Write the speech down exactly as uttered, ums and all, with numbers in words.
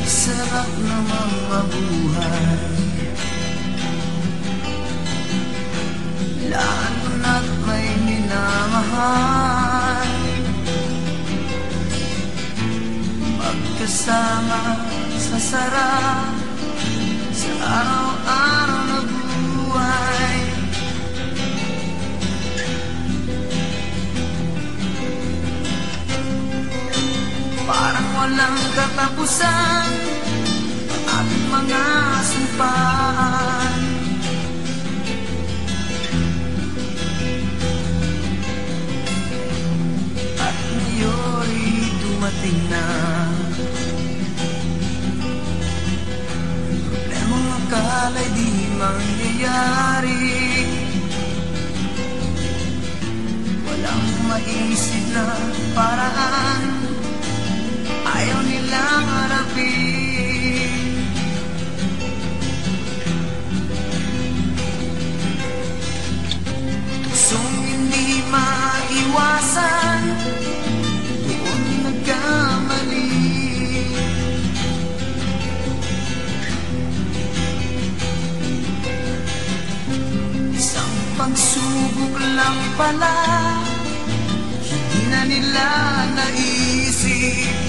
sarap namang mabuhay, lalo na't may minamahal. Magkasama sa sarap, sa araw-araw na buhay. Parang walang katapusan ang ating mga sumpaan. At ngayon'y dumating na, problemang akala'y di mangyayari. Walang maisip na paraan, ayaw nilang harapin. Tuksong hindi maiwasan, doon nagkamali. Isang pagsubok lang pala, hindi na nila naisip.